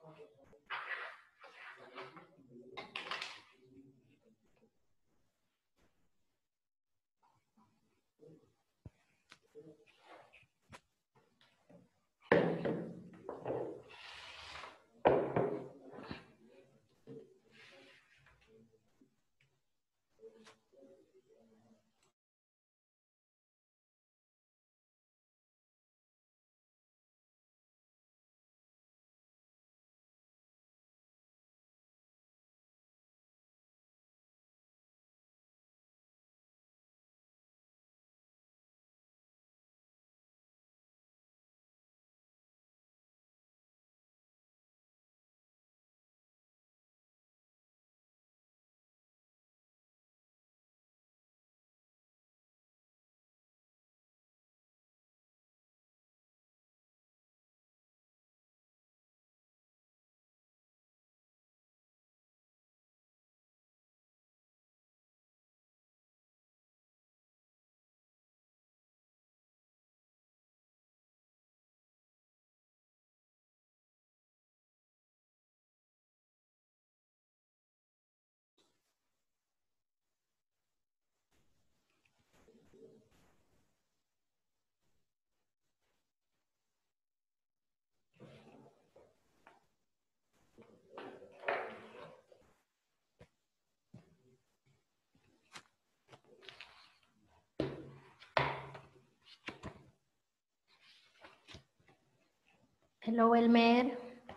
Hello, Elmer.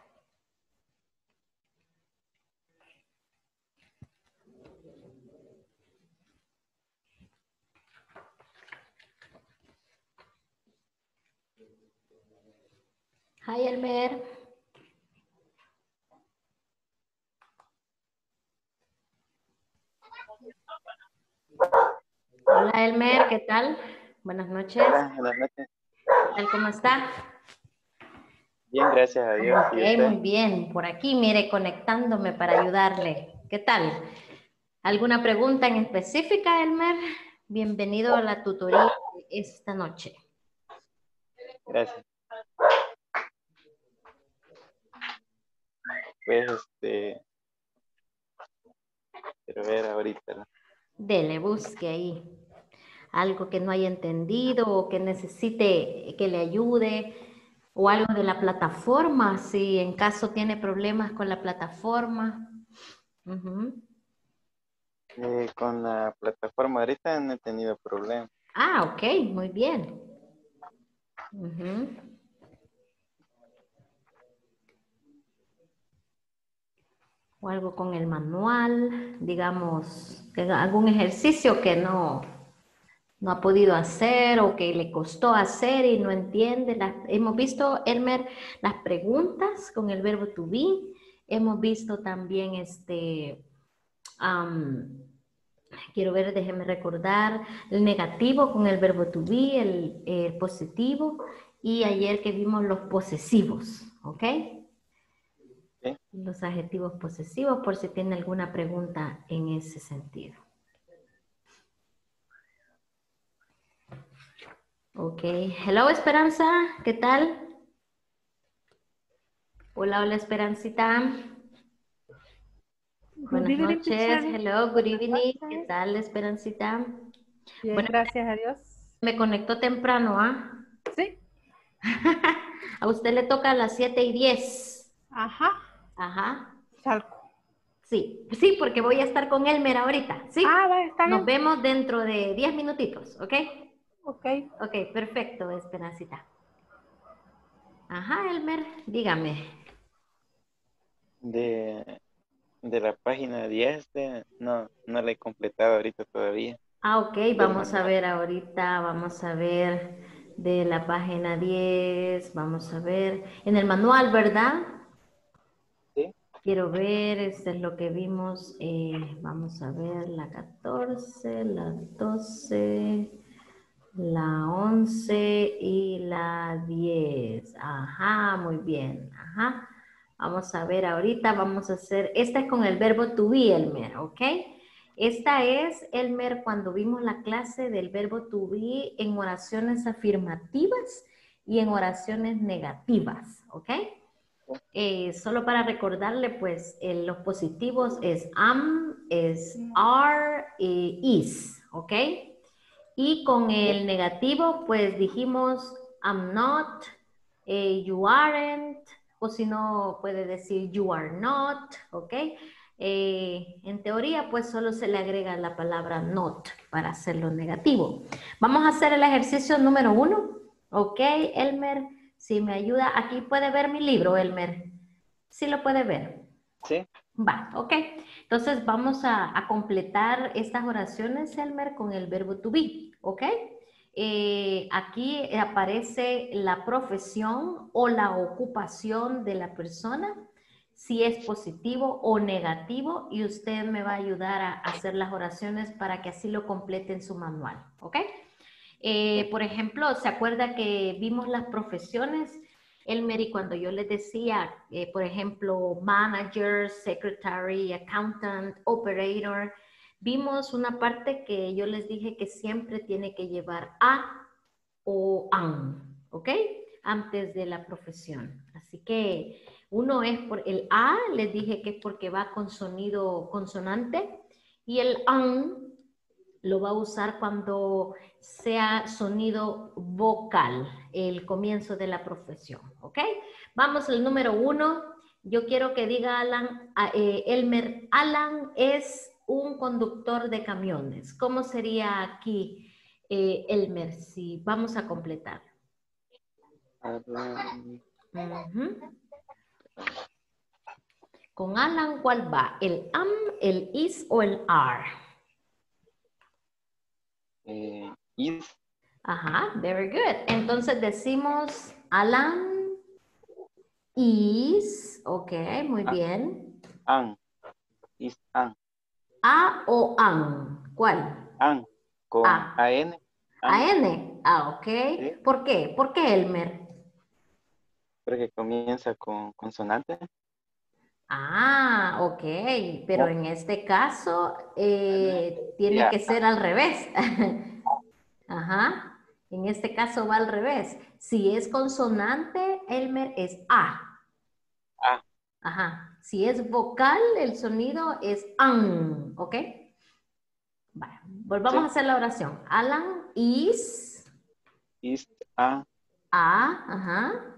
Hi, Elmer. Hola, Elmer, ¿qué tal? Buenas noches. Hola, buenas noches. ¿Qué tal? ¿Cómo está? Bien, gracias a Dios. Ok, ¿Y usted? muy bien. Por aquí, mire, conectándome para ayudarle. ¿Qué tal? ¿Alguna pregunta en específica, Elmer? Bienvenido a la tutoría de esta noche. Gracias. Pues, quiero ver ahorita, ¿no? Dele, busque ahí algo que no haya entendido o que necesite que le ayude o algo de la plataforma, si en caso tiene problemas con la plataforma. Ujú. Con la plataforma ahorita no he tenido problemas. Ah, ok, muy bien. Ujú. O algo con el manual, digamos, algún ejercicio que no ha podido hacer o que le costó hacer y no entiende. Hemos visto, Elmer, las preguntas con el verbo to be. Hemos visto también am, quiero ver, déjeme recordar, el negativo con el verbo to be, el positivo, y ayer que vimos los posesivos, ¿ok? ¿Sí? Los adjetivos posesivos, por si tiene alguna pregunta en ese sentido. Ok, hello Esperanza, ¿qué tal? Hola, hola Esperancita. Good Buenas evening, noches, teacher. hello, good evening, ¿qué Noches. tal Esperancita? Bien, Bueno, gracias a Dios. me conectó temprano, ¿ah? Sí, A usted le toca a las 7:10. ajá, Ajá. salgo. Sí, sí, porque voy a estar con Elmer ahorita, ¿sí? Ah, va, está Nos bien. vemos dentro de 10 minutitos, ¿ok? Ok. Ok, perfecto, Esperancita. Ajá, Elmer, dígame. De la página 10, no la he completado ahorita todavía. Ah, ok, Del vamos a manual. ver ahorita, vamos a ver de la página 10, vamos a ver en el manual, ¿verdad? ¿Sí? Quiero ver, este es lo que vimos, vamos a ver la 14, la 12, la 11 y la 10. Ajá, muy bien, ajá. Vamos a ver ahorita, vamos a hacer, esta es con el verbo to be, Elmer, ¿ok? Esta es, Elmer, cuando vimos la clase del verbo to be en oraciones afirmativas y en oraciones negativas, ¿ok? Solo para recordarle, pues, los positivos es am, es are, is, ¿ok? Y con el negativo, pues dijimos I'm not, you aren't, o si no, puede decir you are not, ¿ok? En teoría, pues solo se le agrega la palabra not para hacerlo negativo. Vamos a hacer el ejercicio número 1, ¿ok, Elmer? Si me ayuda, aquí puede ver mi libro, Elmer. ¿Sí lo puede ver? Sí. Va, ok. Entonces vamos a completar estas oraciones, Elmer, con el verbo to be, ¿ok? Aquí aparece la profesión o la ocupación de la persona, si es positivo o negativo, y usted me va a ayudar a hacer las oraciones para que así lo complete en su manual, ¿ok? Por ejemplo, ¿se acuerda que vimos las profesiones? Elmer, y cuando yo les decía, por ejemplo, manager, secretary, accountant, operator, vimos una parte que yo les dije que siempre tiene que llevar a o an, ¿ok? Antes de la profesión. Así que uno es por el a, les dije que es porque va con sonido consonante, y el an lo va a usar cuando sea sonido vocal, el comienzo de la profesión, ¿ok? Vamos al número 1. Yo quiero que diga Alan, Elmer, Alan es un conductor de camiones. ¿Cómo sería aquí, Elmer, si vamos a completar? Con Alan, ¿cuál va? ¿El am, el is o el are? Is. Ajá, very good. Entonces decimos Alan is, ok, muy bien. An. Is an. A o an, ¿cuál? An. Con A. an. An. A-N, ok. Sí. ¿Por qué? ¿Por qué, Elmer? Porque comienza con consonante. Ah, ok, pero Oh, en este caso tiene ya. que ser al revés. Ajá, en este caso va al revés. Si es consonante, Elmer es A. A. Ajá, si es vocal, el sonido es an, ¿ok? Vale, volvamos a Sí. hacer la oración. Alan is Is a. A, ajá.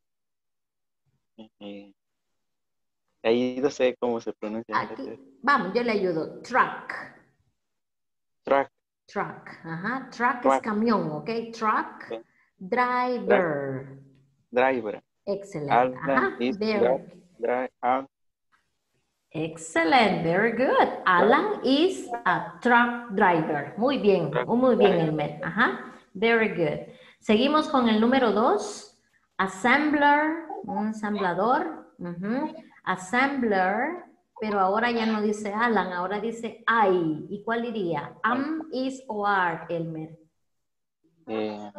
eh, Ahí no sé cómo se pronuncia en Aquí, inglés. vamos, yo le ayudo. Truck. Truck. Truck, ajá. Truck es Truck. camión, ¿ok? Truck. Okay. Truck. Driver. Driver. Excelente, Alan ajá. is Very, drive. excellent, very good. Truck. Alan is a truck driver. Truck Muy bien, driver. Elmer. Ajá. Very good. Seguimos con el número 2. Assembler, un ensamblador. Assembler, pero ahora ya no dice Alan, ahora dice I. ¿Y cuál iría? An. Am, is o are, Elmer. Eh,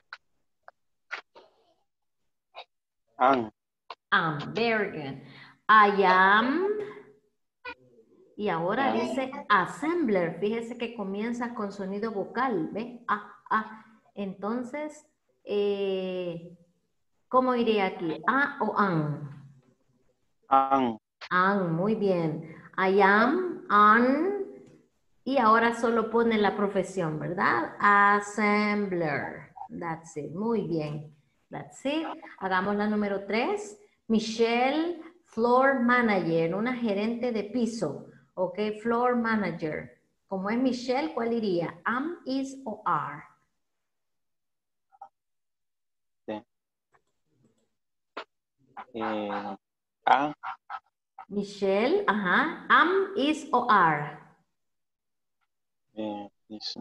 an. Am, very good. I am. Y ahora dice assembler. Fíjese que comienza con sonido vocal, ¿ve? Entonces, ¿cómo iría aquí? A o an. An. An, muy bien. I am, an. Y ahora solo pone la profesión, ¿verdad? Assembler. That's it. Muy bien. That's it. Hagamos la número 3. Michelle, floor manager, una gerente de piso. Ok, floor manager. Como es Michelle, ¿cuál iría? Am, is o are. Sí. A. Michelle, ajá. Am, is o are. Is,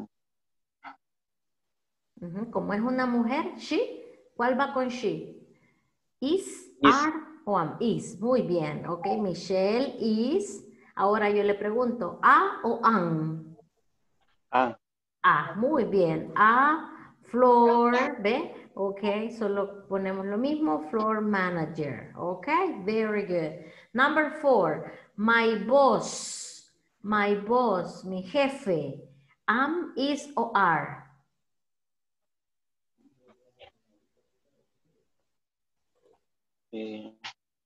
Como es una mujer, she, ¿cuál va con she? Is, is. are o am. Is, muy bien. Ok, Michelle is. Ahora yo le pregunto, ¿a o an? An. A, muy bien. A, floor, ¿ve? Ok, solo ponemos lo mismo, floor manager. Ok, very good. Number 4, my boss. My boss, mi jefe. Am, is o are. Eh,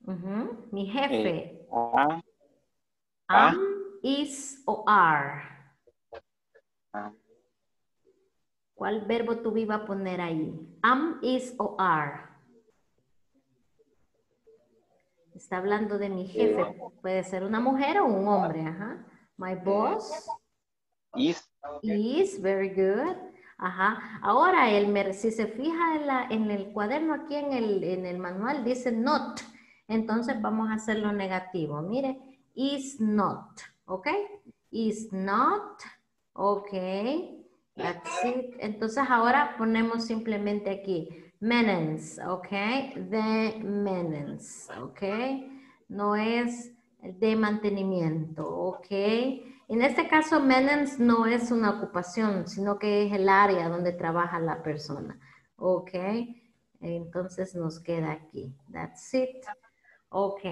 Ujú. Mi Eh, jefe. a, a, Am, is o are. a, ¿Cuál verbo tú iba a poner ahí? Am, is o are. Está hablando de mi eh, jefe. Puede ser una mujer o un hombre. Ajá. My eh, boss is, is very good. Ajá. Ahora, Elmer, si se fija en el cuaderno aquí en el manual, dice not. Entonces vamos a hacerlo negativo. Mire, is not. ¿Ok? Is not. Ok. That's it. Entonces ahora ponemos simplemente aquí maintenance. ¿Ok? The maintenance. ¿Ok? No es de mantenimiento. ¿Ok? En este caso, maintenance no es una ocupación, sino que es el área donde trabaja la persona. Ok, entonces nos queda aquí. That's it. Ok.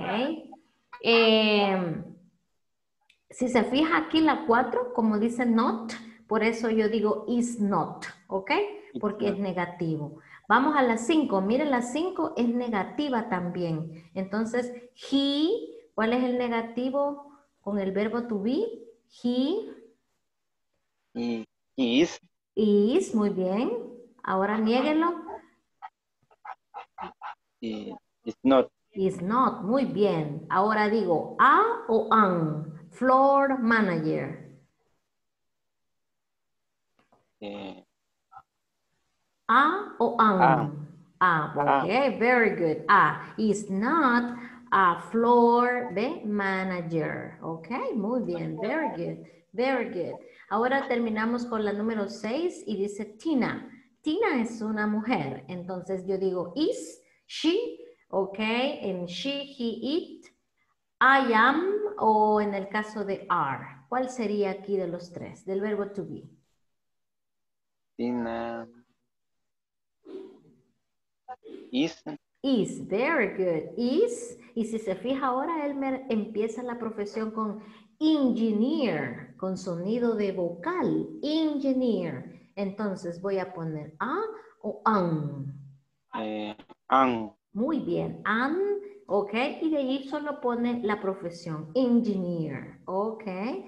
Eh, si se fija aquí la 4, como dice not, por eso yo digo is not. Ok, it's porque es not, negativo. Vamos a la 5. Miren, la 5 es negativa también. Entonces, he, ¿cuál es el negativo con el verbo to be? He he is, muy bien. Ahora niéguenlo. is not, Is not, muy bien. Ahora digo a o an. Floor manager. eh, A o a, an. A, ok, a, very good. A is not a floor manager. Ok, muy bien, very good, very good. Ahora terminamos con la número 6 y dice Tina. Tina es una mujer, entonces yo digo is, she, ok, en she, he, it, I am o en el caso de are. ¿Cuál sería aquí de los tres? Del verbo to be. Tina, is, Is, very good. Is, y si se fija ahora, Elmer empieza la profesión con engineer, con sonido de vocal, engineer. Entonces voy a poner a o an. an, Muy bien, an, ok, y de ahí solo pone la profesión, engineer, ok,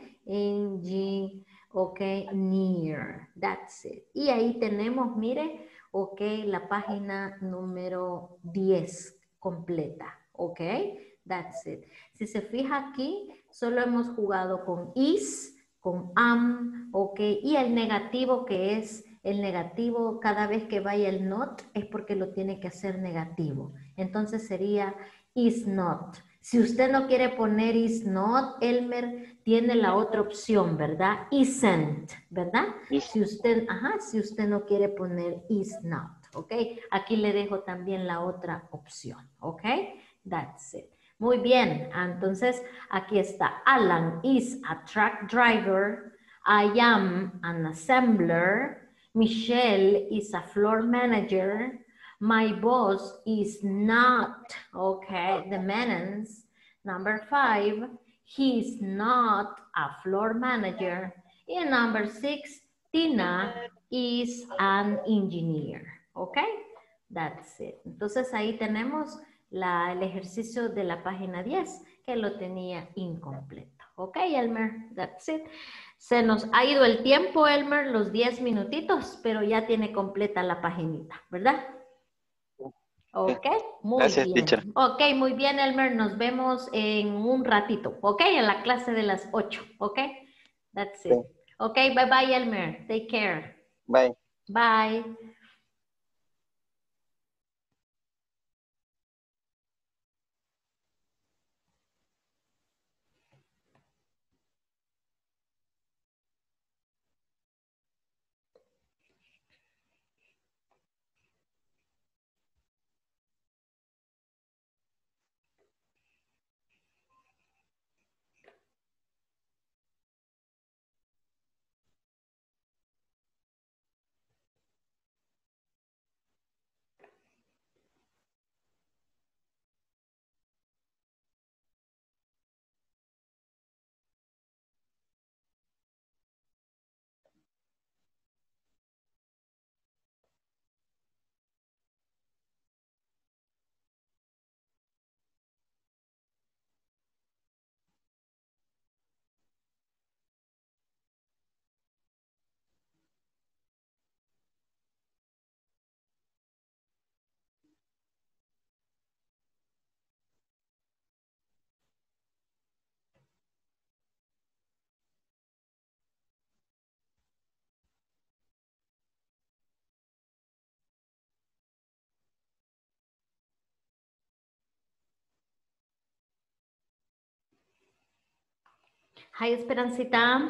ok, near, that's it. Y ahí tenemos, mire, ok, la página número 10 completa, ok, that's it. Si se fija aquí, solo hemos jugado con is, con am, ok, y el negativo que es el negativo cada vez que vaya el not es porque lo tiene que hacer negativo. Entonces sería is not. Si usted no quiere poner is not, Elmer tiene la otra opción, ¿verdad? Isn't, ¿verdad? is, Si usted no quiere poner is not, ¿ok? Aquí le dejo también la otra opción, ¿ok? That's it. Muy bien, entonces aquí está. Alan is a truck driver. I am an assembler. Michelle is a floor manager. My boss is not, okay, the maintenance. Number 5, he is not a floor manager. And number 6, Tina is an engineer, okay? That's it. Entonces ahí tenemos el ejercicio de la página 10 que lo tenía incompleto. Ok, Elmer, that's it. Se nos ha ido el tiempo, Elmer, los 10 minutitos, pero ya tiene completa la paginita, ¿verdad? sí. Ok, muy Gracias, bien. teacher. Ok, muy bien, Elmer. Nos vemos en un ratito, ok, en la clase de las 8, ok. That's Sí. it. Ok, bye bye, Elmer. Take care. Bye. Bye. Hi, Esperancita.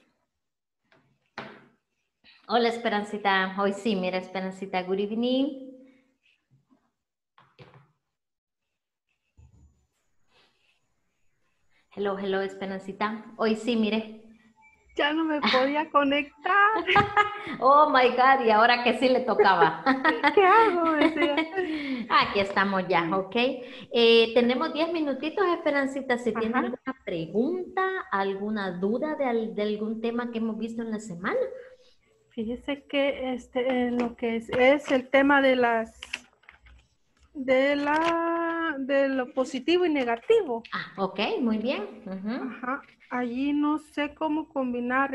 Hola, Esperancita. Hoy sí, mira, Esperancita. Good evening. Hello, hello, Esperancita. Hoy sí, mire. Ya no me podía conectar. Oh, my God. Y ahora que sí le tocaba. ¿Qué hago? Decía. Aquí estamos ya, ¿ok? Tenemos 10 minutitos, Esperancita. Si tiene Ajá. alguna pregunta, alguna duda de algún tema que hemos visto en la semana. Fíjese que en lo que es el tema de de lo positivo y negativo. Ah, ok, muy bien. Ujú. Ajá. Allí no sé cómo combinar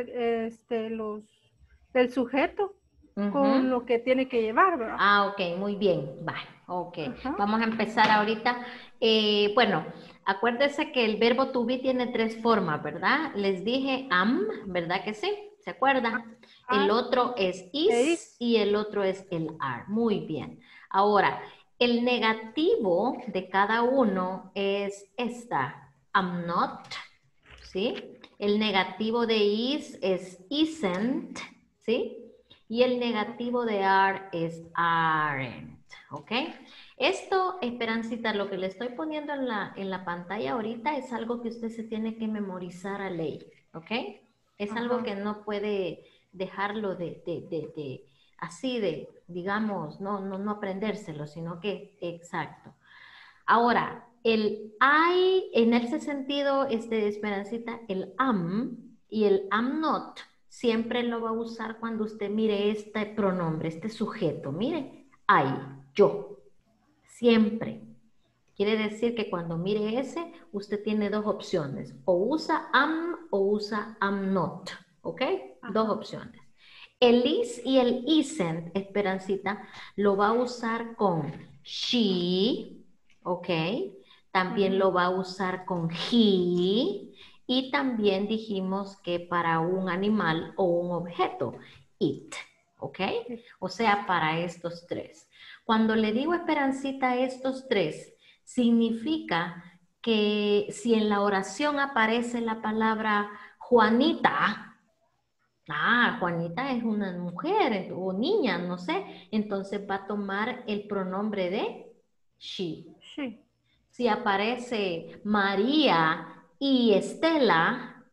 el sujeto con Ujú. lo que tiene que llevar, ¿verdad? Ah, ok, muy bien. Va, ok. Ajá. Vamos a empezar ahorita. Bueno, acuérdese que el verbo to be tiene tres formas, ¿verdad? Les dije am, ¿verdad que sí? ¿Se acuerdan? El Are otro es e is is. y el otro es el are. Muy bien. Ahora, el negativo de cada uno es esta. I'm not, ¿sí? El negativo de is es isn't, ¿sí? Y el negativo de are es aren't, ¿ok? Esto, Esperancita, lo que le estoy poniendo en la pantalla ahorita es algo que usted se tiene que memorizar a ley, ¿ok? Es algo Ajá. que no puede dejarlo así de, digamos, no aprendérselo, sino que, exacto. Ahora, el I, en ese sentido, Esperancita, el am y el am not, siempre lo va a usar cuando usted mire este pronombre, este sujeto. Mire, I, yo, siempre. Quiere decir que cuando mire ese, usted tiene dos opciones. O usa am o usa am not. ¿Ok? Dos Ajá. opciones. El is y el isn't, Esperancita, lo va a usar con she, ¿ok? También Ujú. lo va a usar con he y también dijimos que para un animal o un objeto, it, ¿ok? O sea, para estos tres. Cuando le digo, Esperancita, estos tres, significa que si en la oración aparece la palabra Juanita, Juanita es una mujer o niña, no sé. Entonces va a tomar el pronombre de she. Sí. Si aparece María y Estela,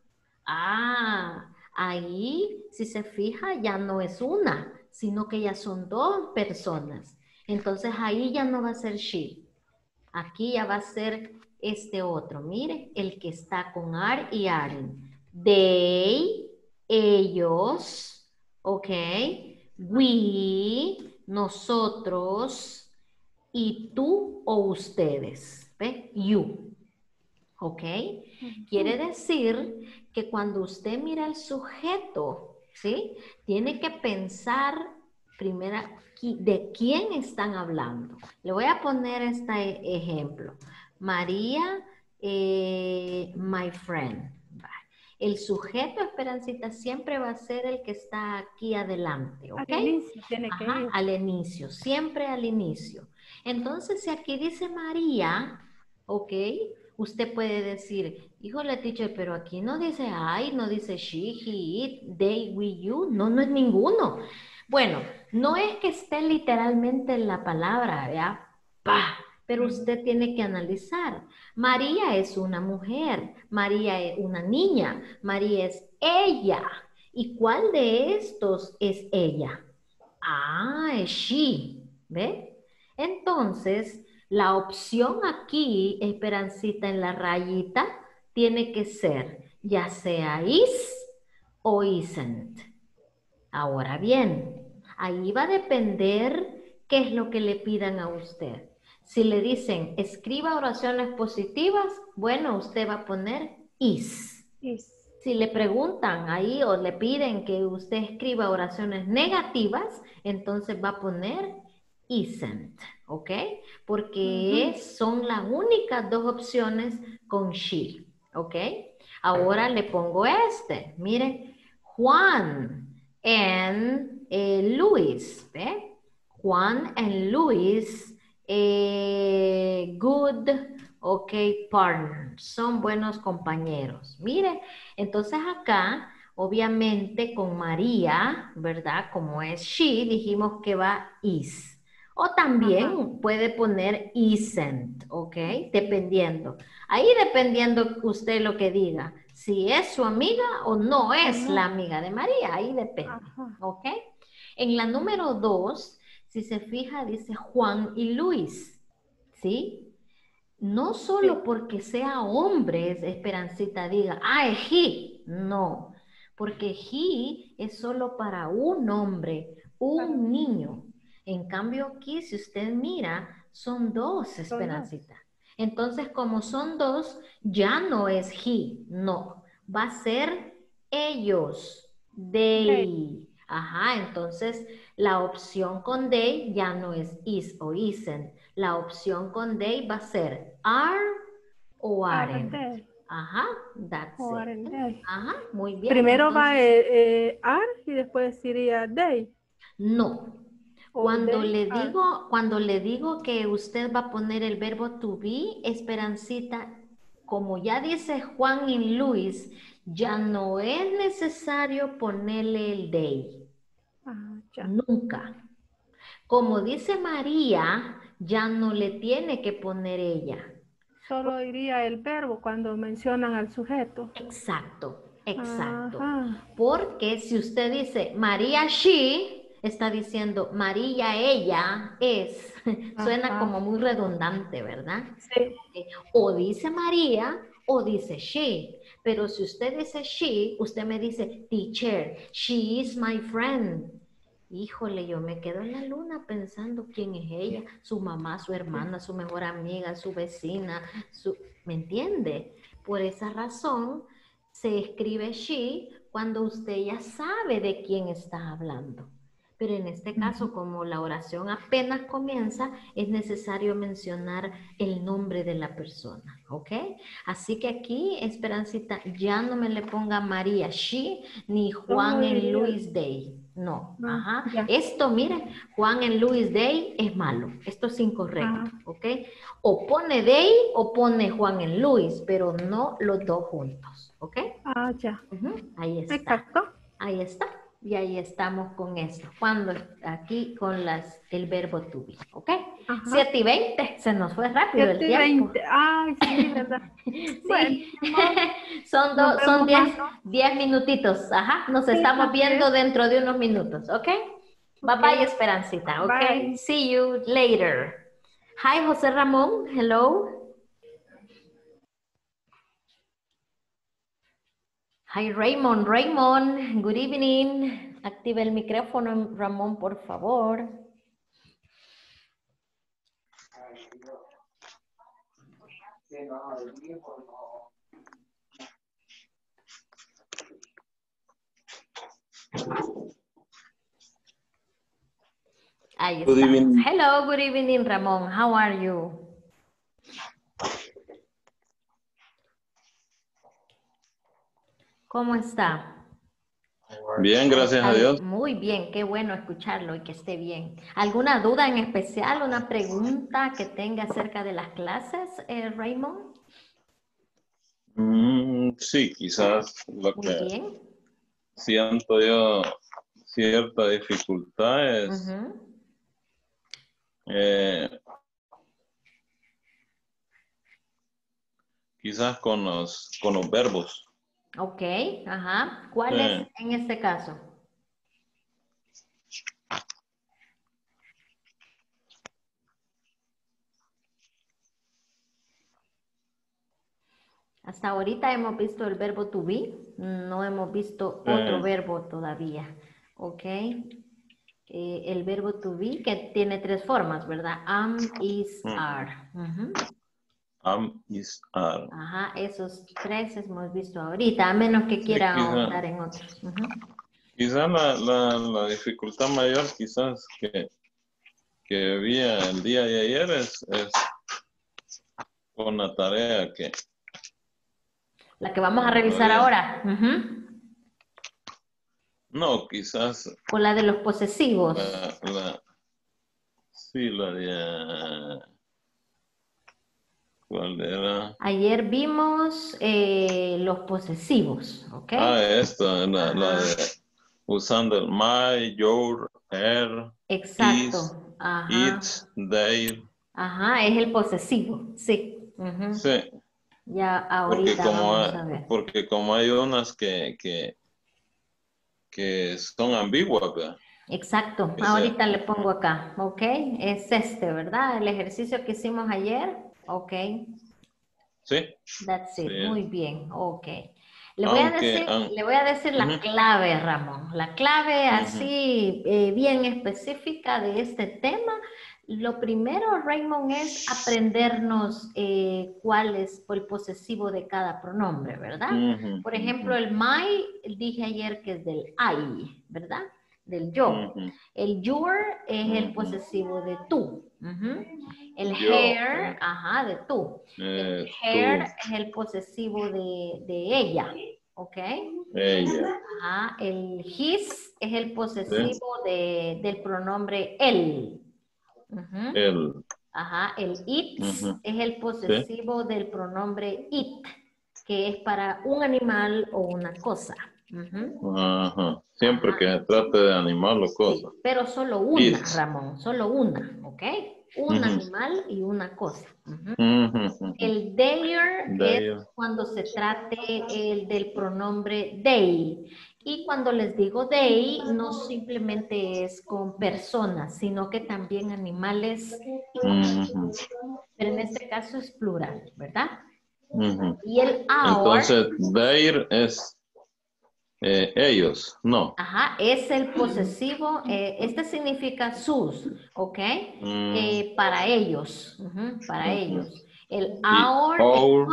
ahí, si se fija, ya no es una, sino que ya son dos personas. Entonces ahí ya no va a ser she. Aquí ya va a ser este otro. Mire, el que está con are y aren. They, ellos, ok. We, nosotros, y tú o ustedes. ¿Ve? You, ok. Quiere Ujú. decir que cuando usted mira el sujeto, ¿sí? Tiene que pensar primero de quién están hablando. Le voy a poner este ejemplo. María, my friend. Va. El sujeto, Esperancita, siempre va a ser el que está aquí adelante, Al ¿ok? inicio tiene que Ajá, ir. al inicio, siempre al inicio. Entonces, si aquí dice María, ¿ok? Usted puede decir, híjole, teacher, pero aquí no dice I, no dice she, he, it, they, we, you. No, no es ninguno. Bueno, no es que esté literalmente en la palabra, ¿ya? Pa, pero usted tiene que analizar. María es una mujer, María es una niña, María es ella. ¿Y cuál de estos es ella? Es she, ¿ve? Entonces, la opción aquí, Esperancita, en la rayita, tiene que ser ya sea is o isn't. Ahora bien, ahí va a depender qué es lo que le pidan a usted. Si le dicen escriba oraciones positivas, bueno, usted va a poner is. Is. Si le preguntan ahí o le piden que usted escriba oraciones negativas, entonces va a poner isn't, ¿ok? Porque Ujú. son las únicas dos opciones con she, ¿ok? Ahora le pongo este, miren, Juan and Luis, ¿ve? Juan and Luis, good Ok, partner, son buenos compañeros. Mire, entonces acá, obviamente con María, ¿verdad? Como es she, dijimos que va is. O Ajá. también puede poner isn't, ¿ok? Dependiendo. Ahí dependiendo usted lo que diga, si es su amiga o no ¿O es la no? amiga de María, ahí depende, Ajá. ¿ok? En la número 2, si se fija, dice Juan y Luis, ¿sí? No solo Sí. porque sea hombre, Esperancita diga, ah, es he. No, porque he es solo para un hombre, Para- un niño. En cambio aquí, si usted mira, son dos, Son dos. Esperancita. Entonces, como son dos, ya no es he, no, va a ser ellos, De. they. Ajá, entonces la opción con they ya no es is o isn't. La opción con they va a ser are o Are aren't. they. Ajá, that's O it. are they. Ajá, muy bien. Primero va Entonces, are y después iría they. no. O they are. Cuando le digo que usted va a poner el verbo to be, Esperancita, como ya dice Juan y Luis, ya no es necesario ponerle el they. Ah, ya. Nunca. Como dice María, ya no le tiene que poner ella. Solo iría el verbo cuando mencionan al sujeto. Exacto, exacto. Ajá. Porque si usted dice María she, está diciendo María ella es. Suena Ajá. como muy redundante, ¿verdad? Sí. O dice María o dice she. Pero si usted dice she, usted me dice teacher, she is my friend. Híjole, yo me quedo en la luna pensando quién es ella, su mamá, su hermana, su mejor amiga, su vecina, ¿me entiende? Por esa razón se escribe she cuando usted ya sabe de quién está hablando. Pero en este caso, como la oración apenas comienza, es necesario mencionar el nombre de la persona, ¿ok? Así que aquí, Esperancita, ya no me le ponga María she ni Juan Solo en iría. Luis Day. No, Ah, ajá. ya. Esto, mire, Juan en Luis Day es malo. Esto es incorrecto, Ajá. ¿ok? O pone Day o pone Juan en Luis, pero no los dos juntos, ¿ok? Ah, ya. Ahí está. Exacto. Ahí está. Y ahí estamos con eso. Cuando aquí con el verbo to be, ¿ok? Ajá. 7:20, se nos fue rápido el 7:20. tiempo. Ay, sí, ¿verdad? Bueno, Sí, ni modo. son, Nos son vemos 10, más, ¿no? 10 minutitos. Ajá, nos Sí, estamos así es. viendo dentro de unos minutos, ¿ok? Bye Ok. bye, Esperancita, ¿ok? Bye. See you later. Hi, José Ramón. Hello. Hi, Raymond. Raymond, good evening. Activa el micrófono, Ramón, por favor. Ahí Good estamos. evening. Hello, good evening, Ramón. How are you? ¿Cómo está? Bien, gracias a Dios. Muy bien, qué bueno escucharlo y que esté bien. ¿Alguna duda en especial, una pregunta que tenga acerca de las clases, Raymond? Sí, quizás lo Muy que bien. siento yo cierta dificultad es Ujú. eh, quizás con los verbos. Ok, ajá. ¿Cuál es Eh, en este caso? Hasta ahorita hemos visto el verbo to be, no hemos visto otro eh, verbo todavía. Ok. El verbo to be que tiene tres formas, ¿verdad? Am, is, mm, are. Ujú. am, is, are. Ajá, esos tres hemos visto ahorita, a menos que Sí, quiera ahondar en otros. Ujú. quizá la dificultad mayor quizás que vi el día de ayer es con la tarea que La que vamos a nos revisar había. ahora. Ujú. No, quizás Con la de los posesivos. sí, la de ¿Cuál era? Ayer vimos los posesivos, ¿ok? Esta, la Ajá. de usando el my, your, her, his, Exacto. Ajá. its, their. Ajá, es el posesivo, sí. Ujú. Sí, Ya porque ahorita como, vamos a ver. porque como hay unas que son ambiguas, ¿verdad? Exacto, Ese, ahorita le pongo acá, ¿ok? Es este, ¿verdad? El ejercicio que hicimos ayer, ¿ok? sí, That's sí. it, muy bien, ok. Aunque, Le voy a decir la ujú, clave, Ramón. La clave ujú, así bien específica de este tema. Lo primero, Raymond, es aprendernos cuál es el posesivo de cada pronombre, ¿verdad? ujú, Por ejemplo, ujú, el my, dije ayer que es del I, ¿verdad? Del yo. ujú, El your es el ujú. posesivo de tú. Ujú. El Yo, her, ajá, de tú. El her tú, es el posesivo de ella, ¿ok? ella, Ajá. El his es el ¿sí? posesivo del pronombre él. Ujú. Él, Ajá. El its ujú, es el ¿sí? posesivo del pronombre it, que es para un animal o una cosa. Ujú. Ajá. Siempre Ajá. que se trate de animal o cosa. Sí, pero solo una, It. Ramón, solo una, ¿ok? Un Ujú, animal y una cosa. Ujú. ujú, ujú. El their De es ellos. cuando se trate el del pronombre they. Y cuando les digo they, no simplemente es con personas, sino que también animales y cosas. Ujú, Pero en este caso es plural, ¿verdad? ujú. Y el our, Entonces, their es ellos, no. ajá, es el posesivo, este significa sus, ¿ok? Mm, Para ellos, ujú, para ujú. ellos. El Y our es our,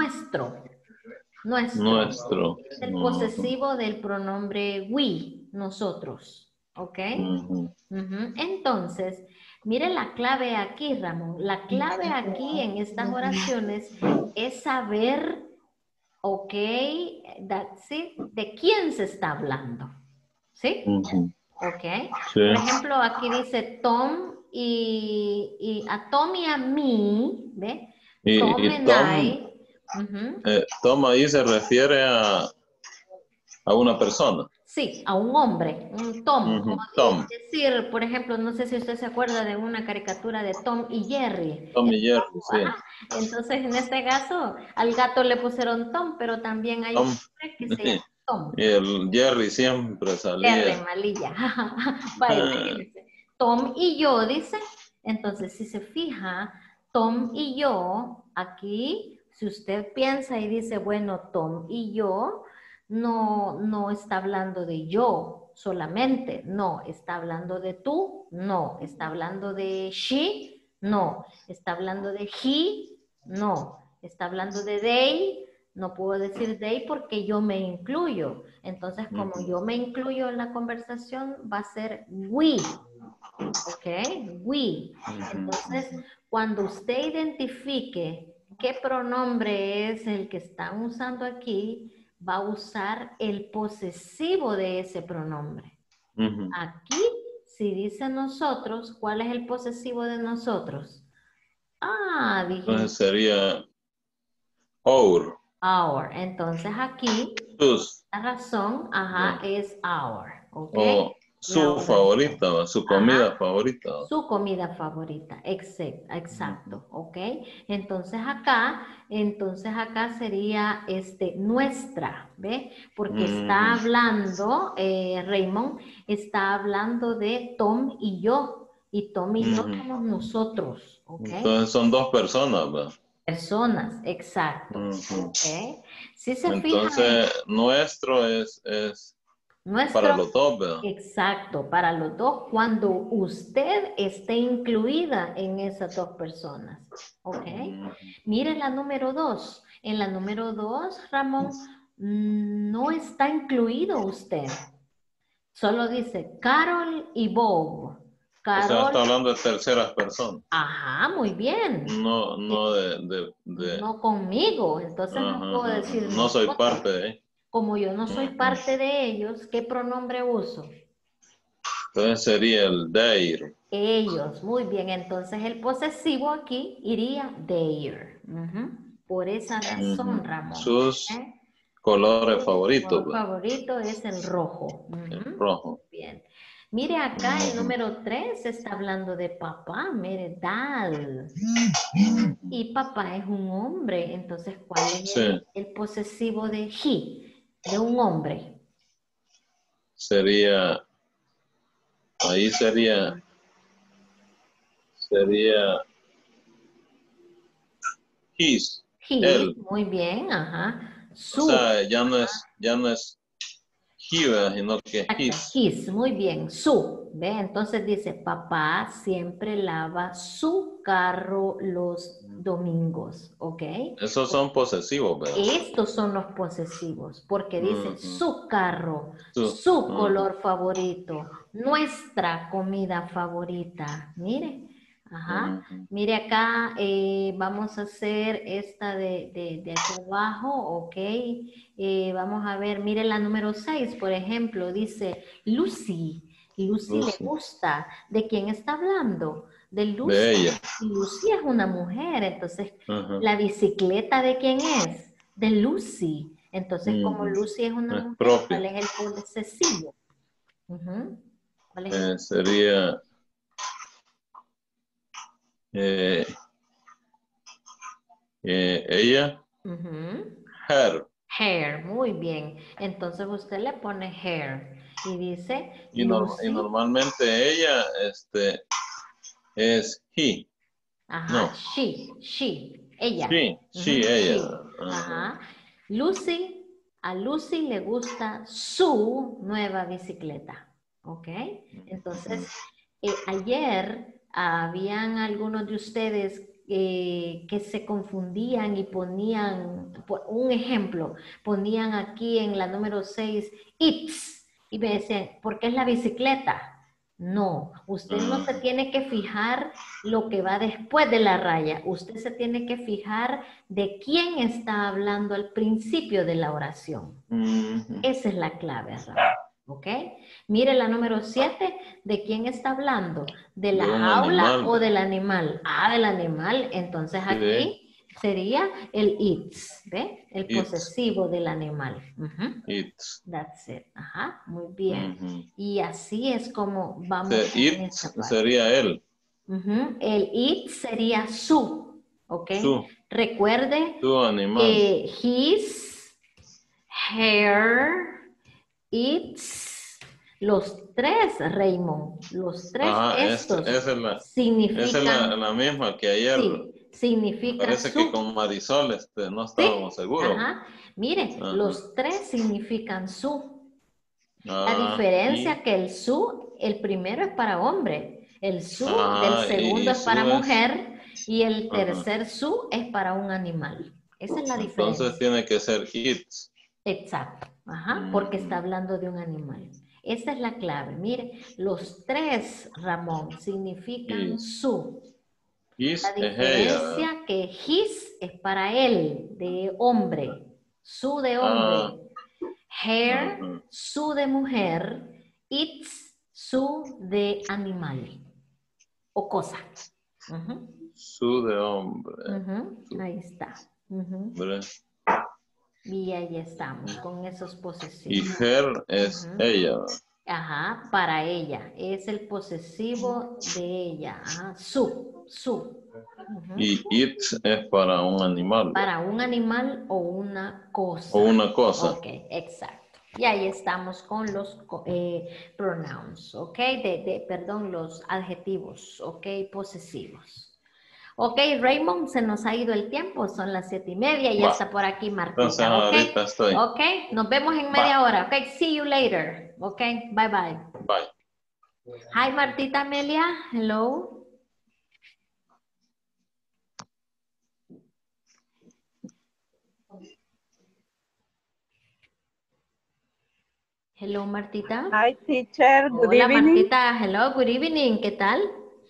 nuestro. nuestro. Es el Ujú, posesivo del pronombre we, nosotros, ¿ok? ujú, Ujú. Entonces, mire la clave aquí, Ramón. La clave aquí en estas oraciones es saber, ¿ok? That's it, de quién se está hablando, ¿sí? ujú. ¿Ok? Sí. Por ejemplo, aquí dice Tom y a Tom y a mí, ¿ve? Tom Y and Tom, I. Ujú. Tom ahí se refiere a una persona. Sí, a un hombre, un Tom. Como Ujú, Tom, decir, por ejemplo, no sé si usted se acuerda de una caricatura de Tom y Jerry. Tom El y Jerry, gato, sí. ajá. Entonces, en este caso, al gato le pusieron Tom, pero también hay un Tom. hombre que se llama Tom. Y el Jerry siempre Jerry, salía. malilla. Va, imagínense. Tom y yo, dice. Entonces, si se fija, Tom y yo, aquí, si usted piensa y dice, bueno, Tom y yo, no está hablando de yo solamente, no, está hablando de tú, no, está hablando de she, no, está hablando de he, no, está hablando de they, no puedo decir they porque yo me incluyo. Entonces, como Ujú, yo me incluyo en la conversación, va a ser we, ¿ok? We. ujú, Entonces, ujú, cuando usted identifique qué pronombre es el que están usando aquí, va a usar el posesivo de ese pronombre. ujú. Aquí, si dice nosotros, ¿cuál es el posesivo de nosotros? Ah, dijimos Entonces sería our, our. Entonces aquí sus, la razón, ajá, ¿no? es our, ¿ok? O La su oración. favorita, ¿va? Su comida Ajá, favorita, ¿va? su comida favorita, Ujú, exacto, ¿ok? Entonces acá sería nuestra, ¿ve? Porque está ujú. hablando, Raymond, está hablando de Tom y yo, y Tom y yo Ujú. somos nosotros, ¿ok? Entonces son dos personas, ¿va? Personas, exacto, Ujú. ¿ok? Si se fija Entonces nuestro es para nuestro, los dos, ¿verdad? exacto, para los dos, cuando usted esté incluida en esas dos personas. ¿Ok? Ujú. Mire la número 2. En la número 2, Ramón, no está incluido usted. Solo dice Carol y Bob. O sea, Carol, está hablando de terceras personas, ajá, muy bien. no Eh, de No conmigo, entonces no ajá, puedo ajá, ajá. decir No soy nosotros. parte de. Como yo no soy Ujú. parte de ellos, ¿qué pronombre uso? Entonces sería el their. Ellos, muy bien. Entonces el posesivo aquí iría their. Ujú. Por esa razón, Ramón. Sus colores favoritos. Su color favorito es el rojo. El rojo. Bien. Mire acá el número 3 está hablando de papá, mire, dad. Y papá es un hombre, entonces ¿cuál es el posesivo de he, de un hombre? Ahí sería his, él. Muy bien, ajá. O sea, ya no es he, sino que his. Muy bien, su, ¿ve? Entonces dice, papá siempre lava su carro los domingos, ¿ok? Esos son posesivos, ¿verdad? Estos son los posesivos, porque dice su carro, su color favorito, nuestra comida favorita. Mire, ajá. Mire acá, vamos a hacer esta de aquí abajo, ¿ok? Vamos a ver, mire la número 6, por ejemplo, dice Lucy. Lucy le gusta. ¿De quién está hablando? De Lucy. De ella. Lucy es una mujer, entonces, ¿la bicicleta de quién es? De Lucy. Entonces, como Lucy es una mujer, propio. ¿cuál es el posesivo? ¿Cuál es sería ella. Her. Hair, muy bien. Entonces usted le pone hair y dice y normalmente ella es he. Ajá, no. she, ella. She, ella. Ajá. Lucy, a Lucy le gusta su nueva bicicleta, ¿ok? Entonces, ayer habían algunos de ustedes que se confundían y ponían, un ejemplo, ponían aquí en la número 6, it's, y me decían, ¿por qué es la bicicleta? No, usted no se tiene que fijar lo que va después de la raya, usted se tiene que fijar de quién está hablando al principio de la oración. Esa es la clave, Raúl. ¿Ok? Mire la número 7, ¿de quién está hablando? ¿De la jaula o del animal? Ah, del animal, entonces aquí sería el it's, ¿ve? El posesivo del animal. It's. That's it. Ajá, muy bien. Y así es como vamos en esta parte. Sería él. El it sería su, ¿ok? Su. Recuerde su animal. His, her, it's, los tres, Raymond, los tres estos significan... Esa es la misma que ayer. Sí, significa parece su. que con Marisol no estábamos seguros. Ajá. Mire, los tres significan su. La diferencia que el su, el primero es para hombre, el su del segundo es para mujer y el tercer su es para un animal. Esa es la diferencia. Entonces tiene que ser it's. Exacto, ajá, porque está hablando de un animal. Esa es la clave. Mire, los tres, Ramón, significan su. La diferencia que his es para él, de hombre, su de hombre. Her, su de mujer. It's, su de animal o cosa. Su de hombre. Ahí está. Y ahí estamos, con esos posesivos. Y her es ella. Ajá, para ella. Es el posesivo de ella. Ajá, su. Y it es para un animal. Para un animal o una cosa. O una cosa. Ok, exacto. Y ahí estamos con los pronouns, ok, perdón, los adjetivos, ok, posesivos. Ok, Raymond, se nos ha ido el tiempo, son las 7:30 y ya está por aquí Martita. Entonces, ahorita estoy. Ok, nos vemos en media hora. Ok, see you later. Ok, bye bye. Bye. Hi, Martita Amelia. Hello. Hello, Martita. Hi, teacher. Good Hola, evening. Martita. Hello, good evening. ¿Qué tal?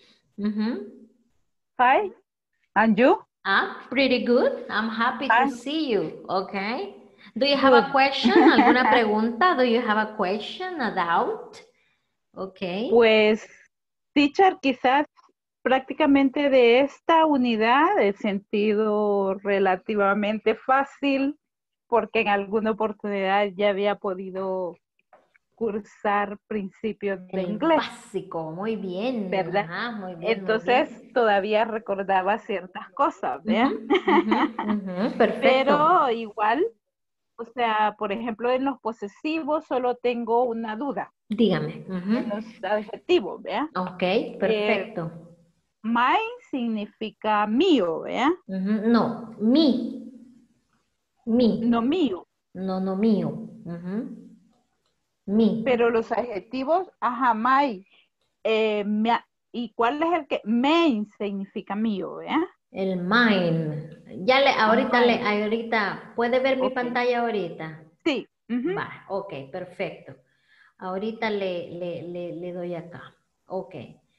Hi. And you? Pretty good. I'm happy to see you. Okay. Do you have a question? ¿Alguna pregunta? Do you have a question, a doubt? Okay. Pues, teacher, quizás prácticamente de esta unidad he sentido relativamente fácil porque en alguna oportunidad ya había podido cursar principios de El inglés, básico, muy bien. ¿verdad? Ajá, muy bien, muy Entonces bien. todavía recordaba ciertas cosas, ¿verdad? Perfecto. Pero igual, o sea, por ejemplo, en los posesivos solo tengo una duda. Dígame. En los adjetivos, ¿verdad? Ok, perfecto. My significa mío, ¿verdad? No, mi. Mi. No mío. No, mío. Mi. Pero los adjetivos, ajá, my. ¿Y cuál es el que? Main significa mío, ¿verdad? El mine. Ahorita, ¿puede ver mi Ok. pantalla ahorita? Sí. Va, ok, perfecto. Ahorita le doy acá. Ok.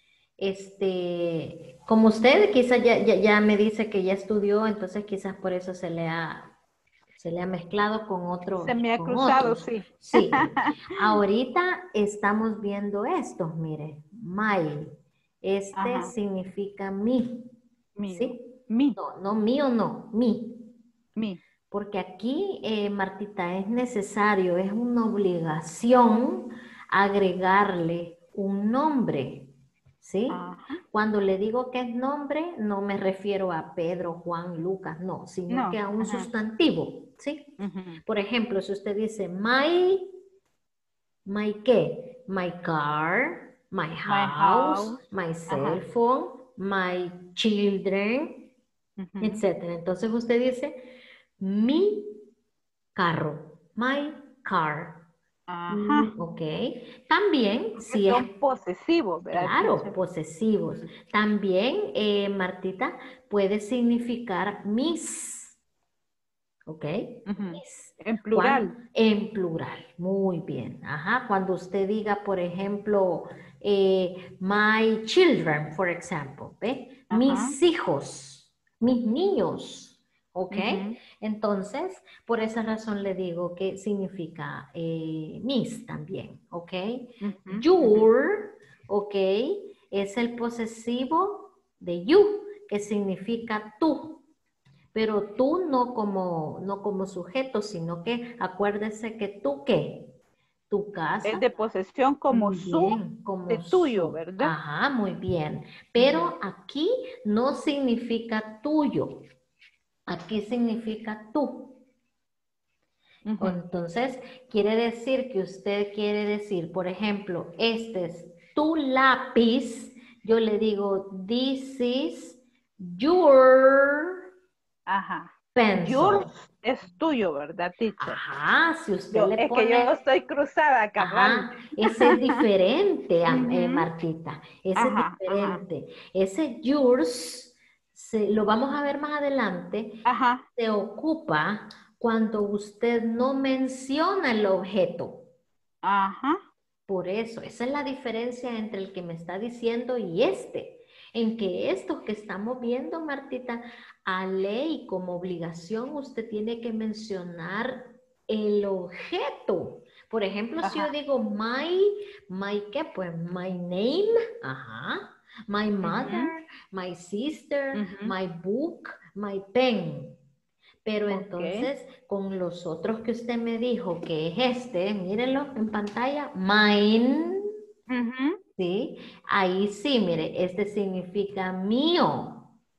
Como usted quizás ya me dice que ya estudió, entonces quizás por eso se le ha mezclado con Se me ha con cruzado, otros. sí. Sí. Ahorita estamos viendo estos, mire. My. Ajá. Significa mi. Mío. ¿Sí? Mi. No, mío no, mi. Mi. Porque aquí, Martita, es necesario, es una obligación agregarle un nombre, ¿sí? Ajá. Cuando le digo que es nombre, no me refiero a Pedro, Juan, Lucas, no, sino No. que a un Ajá. sustantivo, ¿sí? Ujú. Por ejemplo, si usted dice my ¿qué? My car, my My house, house. my Ajá. cell phone, my children, Ujú. etcétera. Entonces usted dice mi carro, my car. Ajá. Ok. También, Que si es, son posesivos, ¿verdad, claro, teacher? posesivos. También, Martita, puede significar mis. ¿Ok? Ujú. Mis. En plural. En plural. Muy bien. Ajá. Cuando usted diga, por ejemplo, my children, for example, ¿ve? Ajá. Mis hijos, mis niños. ¿Ok? Ujú. Entonces, por esa razón le digo que significa mis también. ¿Ok? Ujú. Your, ¿ok? Es el posesivo de you, que significa tú. Pero tú no como sujeto, sino que acuérdese que tú qué, tu Es casa, de posesión como muy su, bien, de como tuyo, su, ¿verdad? ajá, muy bien. Ujú. Pero aquí no significa tuyo, aquí significa tú. Ujú. Entonces, quiere decir que usted quiere decir, por ejemplo, este es tu lápiz, yo le digo, this is your Ajá. pencil. Yours es tuyo, ¿verdad, teacher? Ajá, si usted le Es que yo pone, estoy cruzada, cabal. ajá, ese es diferente, Ujú. Martita, ese es Ajá, ajá, diferente. Ese yours, lo vamos a ver más adelante, ajá. se ocupa cuando usted no menciona el objeto. Ajá. Por eso, esa es la diferencia entre el que me está diciendo y este. En que esto que estamos viendo, Martita, a ley como obligación usted tiene que mencionar el objeto. Por ejemplo, si yo Ajá. digo ¿qué? Pues my name, ajá, my mother, my sister, Ujú. my book, my pen. Pero Ok. entonces, con los otros que usted me dijo, que es mírenlo en pantalla, mine, Ujú. ¿sí? Ahí sí, mire, este significa mío.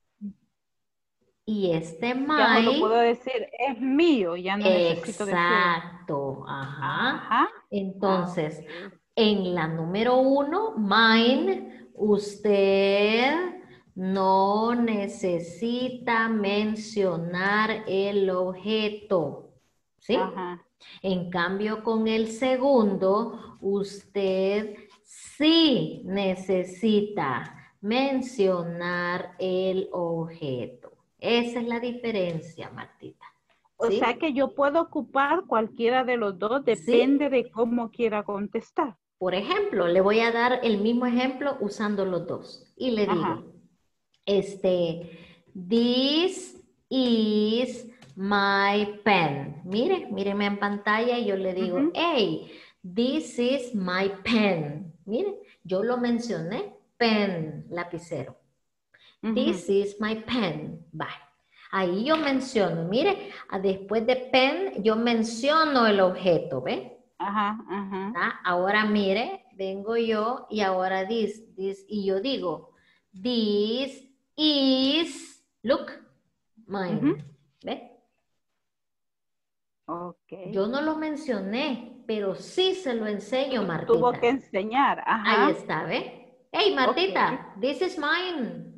Y este Ya solo puedo my, decir, es mío, ya no necesito decir. exacto, ajá. Ajá. Ah, Entonces, ok. en la número 1, mine, usted no necesita mencionar el objeto, ¿sí? Ajá. En cambio, con el segundo, usted sí necesita mencionar el objeto. Esa es la diferencia, Martita. O sea ¿Sí? que yo puedo ocupar cualquiera de los dos, ¿Sí? depende de cómo quiera contestar. Por ejemplo, le voy a dar el mismo ejemplo usando los dos. Y le Ajá. digo, this is my pen. Míreme en pantalla y yo le digo, Ujú. hey, this is my pen. Mire, yo lo mencioné, pen, lapicero. This is my pen. Bye. Ahí yo menciono, mire, después de pen, yo menciono el objeto, ¿ve? Ajá, ajá. ¿Ah? Ahora mire, vengo yo y ahora this, y yo digo, this is, look, mine. ¿Ve? Ok. Yo no lo mencioné, pero sí se lo enseño, Martita. Tuvo que enseñar, ajá. Ahí está, ¿ve? Hey, Martita, this is mine.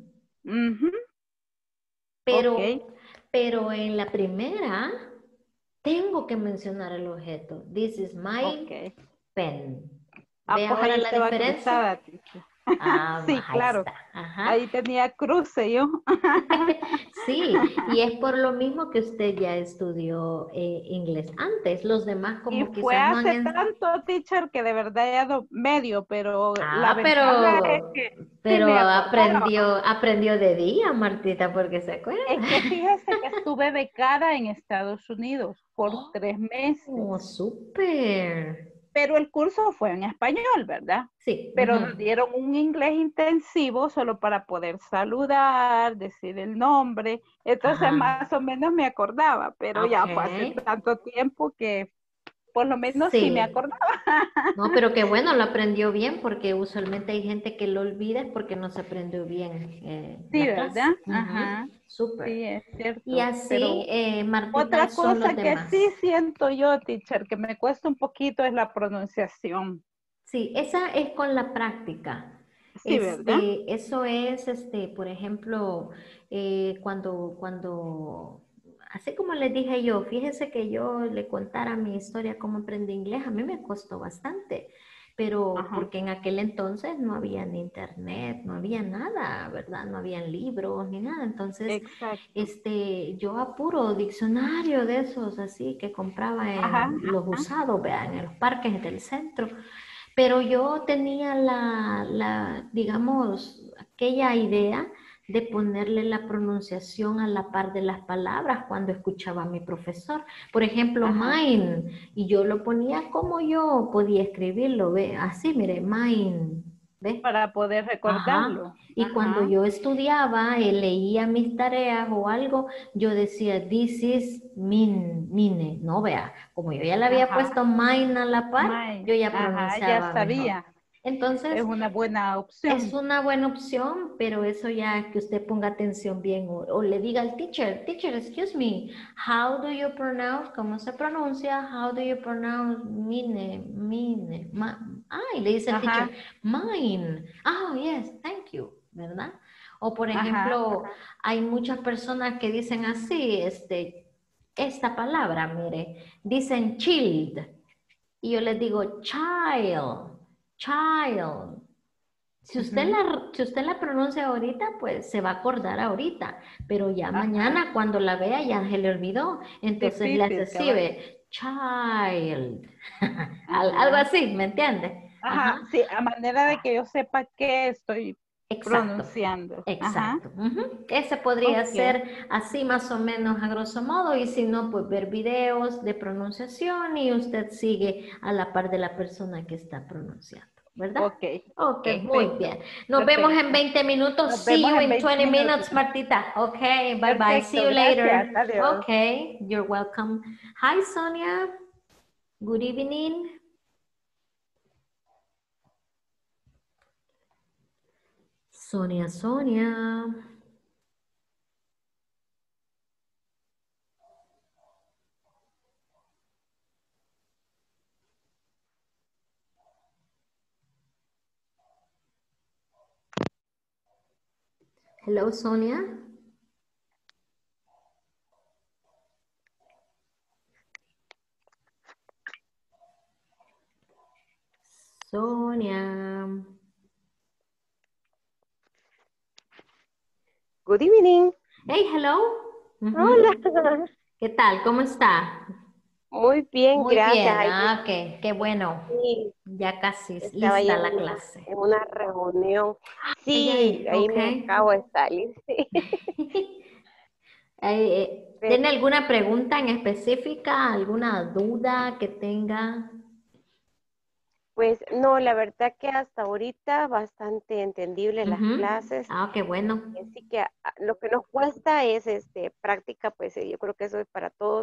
Pero en la primera tengo que mencionar el objeto. This is my pen. ¿Ve Pues ahora ahí la estaba diferencia? cruzada, teacher. Sí, ahí claro. está. Ajá. Ahí tenía cruce yo. Sí, y es por lo mismo que usted ya estudió inglés antes. Los demás como Y quizás fue no hace han... tanto, teacher, que de verdad ya medio, pero la ventaja es que sí pero me acordaba. aprendió de día, Martita, porque se acuerda. Es que fíjese que estuve becada en Estados Unidos por 3 meses. Oh, súper. Pero el curso fue en español, ¿verdad? Sí. Pero nos dieron un inglés intensivo solo para poder saludar, decir el nombre. Entonces más o menos me acordaba, pero ya fue hace tanto tiempo que por lo menos sí me acordaba. No, pero qué bueno, lo aprendió bien, porque usualmente hay gente que lo olvida porque no se aprendió bien sí, la ¿verdad? clase. Ajá. Súper. Sí, es cierto. Y así, Martita, otra son los cosa que demás. sí siento yo, teacher, que me cuesta un poquito es la pronunciación. Sí, esa es con la práctica. Sí, ¿verdad? Eso es, por ejemplo, cuando, así como les dije yo, fíjese que yo le contara mi historia cómo aprendí inglés, a mí me costó bastante, pero porque en aquel entonces no había ni internet, no había nada, ¿verdad? No habían libros ni nada, entonces, yo a puro diccionario de esos así que compraba en los usados, vean, en los parques del centro. Pero yo tenía digamos, aquella idea de ponerle la pronunciación a la par de las palabras cuando escuchaba a mi profesor. Por ejemplo, mine, y yo lo ponía como yo podía escribirlo, ¿ve? Así, mire, mine, ¿ve? Para poder recordarlo. Y cuando yo estudiaba, leía mis tareas o algo, yo decía, this is mine, no vea, como yo ya le había puesto mine a la par, yo ya pronunciaba ya sabía. mejor. Entonces, es una buena opción. Es una buena opción, pero eso ya que usted ponga atención bien o le diga al teacher, excuse me, how do you pronounce, ¿cómo se pronuncia? How do you pronounce mine, y le dice el teacher, mine. Oh, yes, thank you, ¿verdad? O por ejemplo, hay muchas personas que dicen así, esta palabra, mire, dicen child, y yo les digo child. Si usted la pronuncia ahorita, pues se va a acordar ahorita, pero ya mañana cuando la vea ya se le olvidó, entonces le escribe child, algo así, ¿me entiende? Sí, a manera de que yo sepa qué estoy pronunciando. Exacto. Ese podría ser así más o menos a grosso modo, y si no, pues ver videos de pronunciación y usted sigue a la par de la persona que está pronunciando. ¿Verdad? Ok, muy bien. Nos vemos en 20 minutos. See you in 20 minutes, Martita. Ok, bye bye. See you later. Adiós. Ok, you're welcome. Hi, Sonia. Good evening. Sonia. Hello, Sonia. Sonia. Good evening. Hey, hello. Hola. ¿Qué tal? ¿Cómo está? Muy bien, Muy gracias. bien. Ok, qué bueno. Sí, Ya casi estaba lista ya la clase. en una reunión. Sí, Ay, ahí ok. me acabo de salir. ¿Tiene alguna pregunta en específica? ¿Alguna duda que tenga? Pues no, la verdad que hasta ahorita bastante entendible las Ujú. clases. Ah, qué bueno. Así que lo que nos cuesta es práctica, pues yo creo que eso es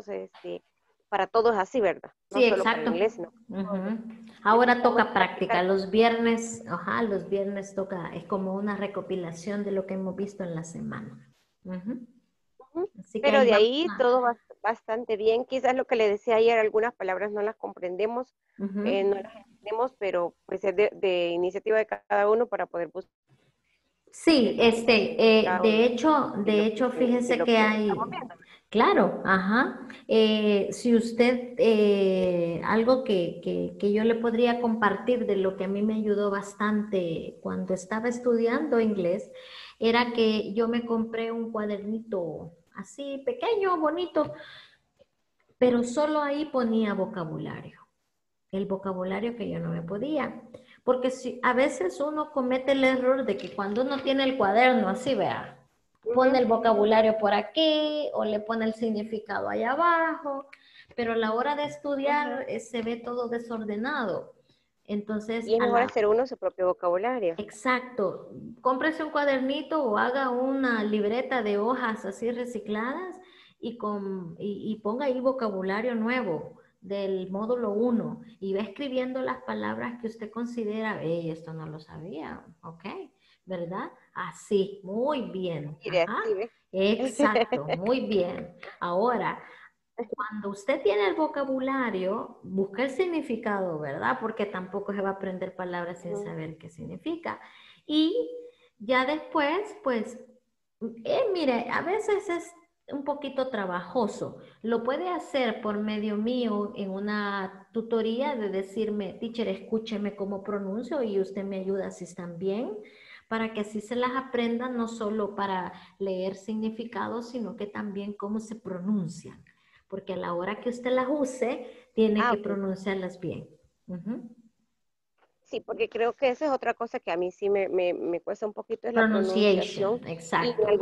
para todos así, ¿verdad? No Sí, solo para el exacto. inglés, sino Ujú. Ahora necesitamos toca práctica. practicar. Los viernes, ajá, los viernes toca, es como una recopilación de lo que hemos visto en la semana. Ujú. Ujú. Así que Pero ahí de vamos ahí a... todo va bastante bien. Quizás lo que le decía ayer, algunas palabras no las comprendemos, Ujú. no las entendemos, pero pues es de iniciativa de cada uno para poder buscar Sí, el significado de hecho, de fíjese lo que que hay, estamos viendo. claro, ajá. Si usted, algo que yo le podría compartir de lo que a mí me ayudó bastante cuando estaba estudiando inglés, era que yo me compré un cuadernito así pequeño, bonito, pero solo ahí ponía vocabulario, el vocabulario que yo no me podía. Porque si, a veces uno comete el error de que cuando uno tiene el cuaderno así, vea, pone Ujú, el vocabulario por aquí o le pone el significado allá abajo, pero a la hora de ujú. estudiar se ve todo desordenado. Entonces, Y es a mejor la, hacer uno su propio vocabulario. exacto, cómprese un cuadernito o haga una libreta de hojas así recicladas y ponga ahí vocabulario nuevo del módulo uno y va escribiendo las palabras que usted considera, esto no lo sabía, ¿ok? ¿Verdad? Así, muy bien, Mire, ajá, así ve. exacto, muy bien. Ahora, cuando usted tiene el vocabulario, busca el significado, ¿verdad? Porque tampoco se va a aprender palabras sin Ujú. saber qué significa. Y ya después, pues, mire, a veces es un poquito trabajoso. Lo puede hacer por medio mío en una tutoría de decirme, teacher, escúcheme cómo pronuncio y usted me ayuda si están bien, para que así se las aprendan, no solo para leer significados, sino que también cómo se pronuncian porque a la hora que usted las use, tiene Ah, que ok. pronunciarlas bien. Ujú. Sí, porque creo que esa es otra cosa que a mí sí me cuesta un poquito, es la pronunciación. Pronunciation, Y exacto.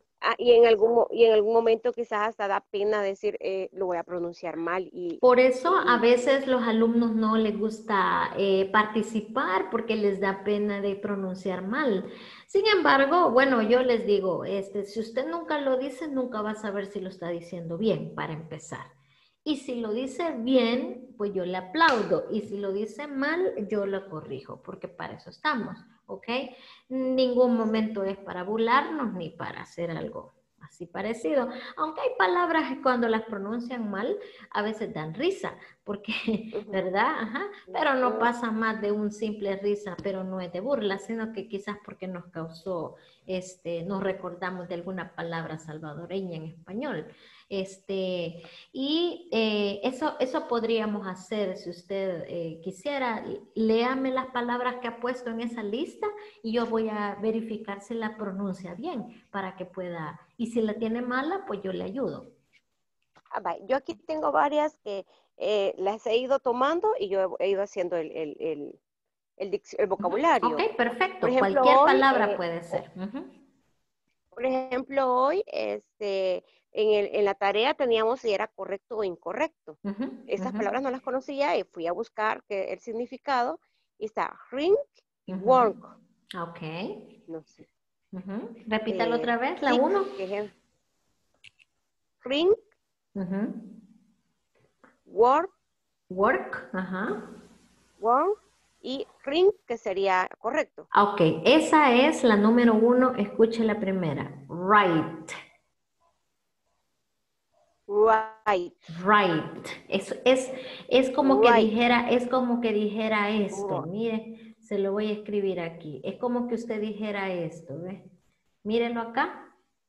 y en algún momento quizás hasta da pena decir, lo voy a pronunciar mal. Por eso a Y veces los alumnos no les gusta participar porque les da pena de pronunciar mal. Sin embargo, bueno, yo les digo, si usted nunca lo dice, nunca va a saber si lo está diciendo bien, para empezar. Y si lo dice bien, pues yo le aplaudo. Y si lo dice mal, yo lo corrijo, porque para eso estamos, ¿ok? Ningún momento es para burlarnos ni para hacer algo así parecido. Aunque hay palabras que cuando las pronuncian mal, a veces dan risa, porque, ujú, ¿verdad? Ajá, pero no ujú. pasa más de un simple risa, pero no es de burla, sino que quizás porque nos causó, nos recordamos de alguna palabra salvadoreña en español. Eso podríamos hacer si usted quisiera. Léame las palabras que ha puesto en esa lista y yo voy a verificar si la pronuncia bien para que pueda, y si la tiene mala, pues yo le ayudo. Yo aquí tengo varias que las he ido tomando y yo he ido haciendo el Ujú. Ok, vocabulario. Por perfecto. ejemplo, Cualquier palabra puede ser. Ujú. hoy, en la tarea teníamos si era correcto o incorrecto. Ujú, Esas ujú, palabras no las conocía y fui a buscar el significado y está ring y ujú. work. Ok. No sé. Ujú. Repítalo otra vez, la Sick, uno. que es ring, Ujú. work, Work. Ajá. work y ring, que sería correcto. Ok, esa es la número uno. Escuche la primera. Right. Right, Right. right, Es como que dijera esto. right. Mire, se lo voy a escribir aquí. Es como que usted dijera esto, ¿ve? Mírelo acá.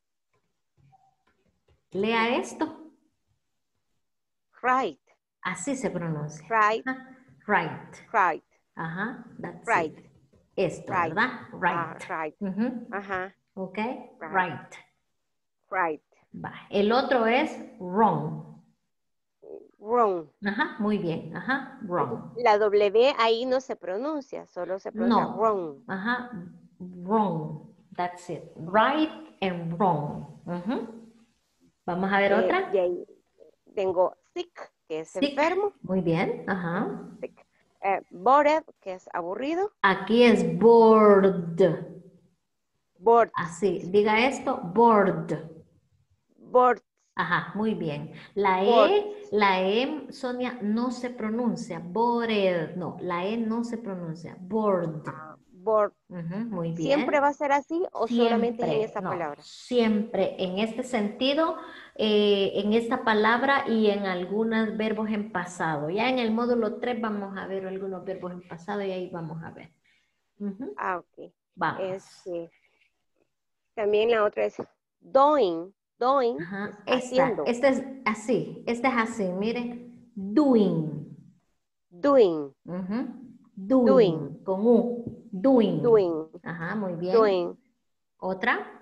Lea esto. Right, Así se pronuncia. right, Ajá. Right. right, Ajá. That's right, it. Esto, right, ¿verdad? Right. right. Ujú. Ajá, Ok. right, Right. right. Va. El otro es wrong. Wrong. Ajá. Muy bien. Ajá. Wrong. La W ahí no se pronuncia, solo se pronuncia No. wrong. Ajá. Wrong. That's it. Wrong. Right and wrong. Ujú. Vamos a ver otra. De ahí tengo sick, que es Sick. enfermo. Muy bien. Ajá. Sick. Bored, que es aburrido. Aquí es bored. Bored. Así, diga esto, bored. Bored. Ajá, muy bien. Bored. La E, Sonia, no se pronuncia. Bored. No, la E no se pronuncia. Bored. Bored. Ujú, muy bien. ¿Siempre va a ser así o solamente en Siempre, esa no, palabra? siempre en este sentido, en esta palabra y en algunos verbos en pasado. Ya en el módulo 3 vamos a ver algunos verbos en pasado y ahí vamos a ver. Ujú, Ok. vamos. También la otra es doing. Doing Ajá, es haciendo. este es así, mire, doing. Doing. Ujú, Doing. doing, con U, doing. Doing. Ajá, muy bien. Doing. ¿Otra?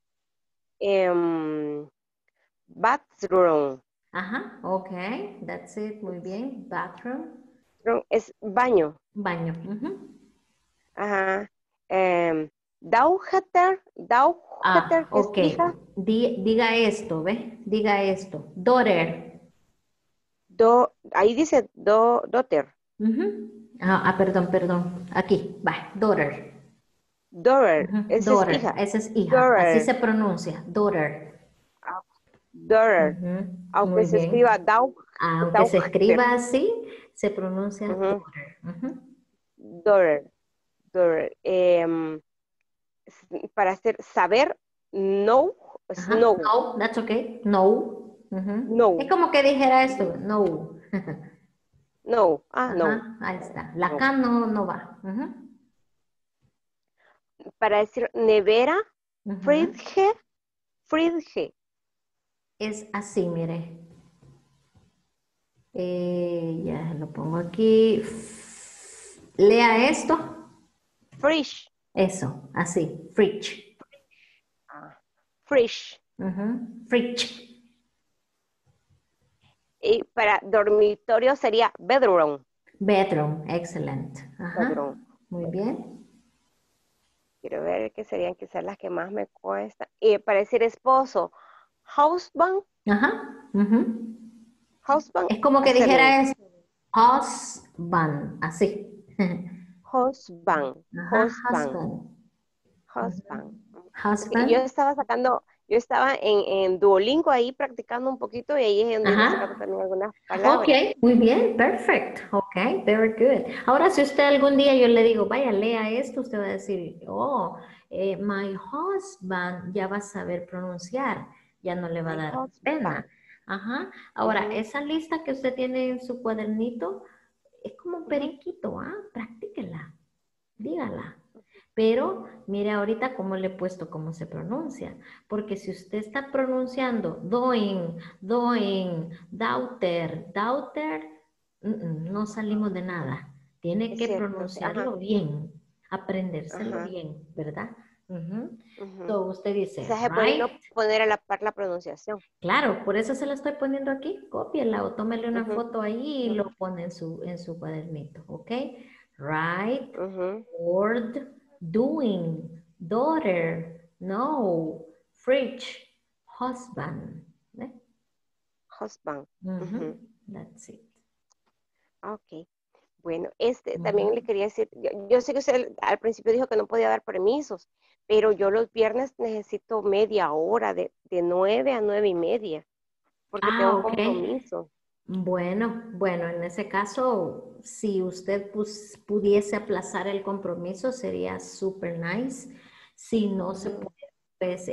Bathroom. Ajá, ok, that's it, muy bien. Bathroom, Es baño. baño. Ujú. Ajá. Daughter. Daughter, que es Ok. hija. Diga esto, ¿ve? Diga esto. Daughter. Ahí dice daughter. Ujú. Perdón. Aquí, va. Daughter. Daughter. Ujú. Esa es Daughter. hija. Esa es hija. Así Daughter. se pronuncia. Daughter. Daughter. Ujú. Aunque Muy se escriba bien. Aunque se daughter. escriba así, se pronuncia Ujú. daughter. Ujú. Daughter. Daughter. Para saber, know, es Ajá. know. No, that's okay. No. Ujú. Es No. como que dijera esto. No. No. No. Ajá, ahí está. La No. K no va. Ujú. Para decir nevera, Ujú. fridge, fridge. Es así, mire. Ya lo pongo aquí. Lea esto. Fridge. Eso, así. Fridge. Fridge. Ujú, fridge. Y para dormitorio sería bedroom. Bedroom. Excelente. Ajá. Bedroom. Muy bien. Quiero ver qué serían quizás las que más me cuesta. Y para decir esposo, husband, Ajá. Ujú. husband, Es como que husband, dijera es husband. Así. husband, Ajá. husband, Husband. husband. Porque Husband. yo estaba en Duolingo ahí practicando un poquito y ahí es donde iba sacando Ajá. también algunas Ok, palabras. muy bien, perfect. Ok, very good. Ahora, si usted algún día yo le digo, vaya, lea esto, usted va a decir, oh, my husband, ya va a saber pronunciar, ya no le va a My dar husband. pena. Ajá. Ahora, Ujú, esa lista que usted tiene en su cuadernito es como un ujú. periquito, ¿ah? Practíquela, dígala. Pero mire ahorita cómo le he puesto cómo se pronuncia. Porque si usted está pronunciando doing, daughter, no salimos de nada. Tiene Es que cierto, sí. Ajá, pronunciarlo bien, aprendérselo ajá. bien, ¿verdad? Ujú. Ujú. So, usted dice, Quizás es bueno right. poner a la par la pronunciación. Claro, por eso se la estoy poniendo aquí. Cópiela o tómele una Ujú, foto ahí y ujú, lo pone en su cuadernito, ¿ok? Right, ujú. word, doing, daughter, no, fridge, husband. ¿Ve? Husband. Ujú, Ujú. that's it. Ok. Bueno, también le Ujú. quería decir, yo sé que usted al principio dijo que no podía dar permisos, pero yo los viernes necesito media hora, de 9 a 9:30, porque Ah, tengo ok. compromiso. Bueno, en ese caso, si usted pudiese aplazar el compromiso, sería super nice. Si no se Ujú, puede, pues